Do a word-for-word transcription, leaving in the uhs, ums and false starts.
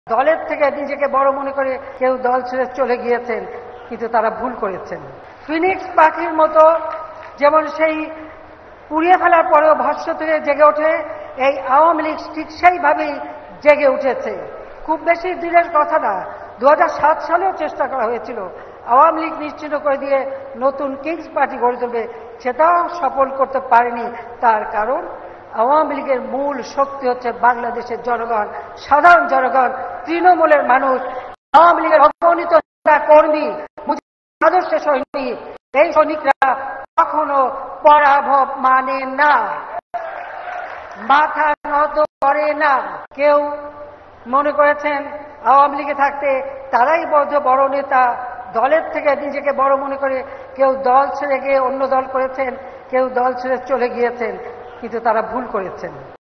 দলের থেকে নিজেকে বড় মনে করে কেউ দল ছেড়ে চলে গিয়েছেন, কিন্তু তারা ভুল করেছেন। ফিনিক্স পাখির মতো যেমন সেই পুড়িয়ে ফেলার পরেও ভস্ম থেকে জেগে ওঠে, এই আওয়ামী লীগ ঠিক সেইভাবেই জেগে উঠেছে। খুব বেশি দিনের কথা না, দু হাজার সাত সালেও চেষ্টা করা হয়েছিল আওয়ামী লীগ নিশ্চিহ্ন করে দিয়ে নতুন কিংস পার্টি গড়ে তুলবে, সেটাও সফল করতে পারেনি। তার কারণ আওয়ামী লীগের মূল শক্তি হচ্ছে বাংলাদেশের জনগণ, সাধারণ জনগণ, তৃণমূলের মানুষ। আওয়ামী লীগের অগণিত কর্মী, আদর্শ সৈনিক, এই সৈনিকরা কখনো পরাভব মানে না, মাথা নত করে না। কেউ মনে করেছেন আওয়ামী লীগে থাকতে তারাই বড় নেতা, দলের থেকে নিজেকে বড় মনে করে কেউ দল ছেড়ে গিয়ে অন্য দল করেছেন, কেউ দল ছেড়ে চলে গিয়েছেন, কিন্তু তারা ভুল করেছেন।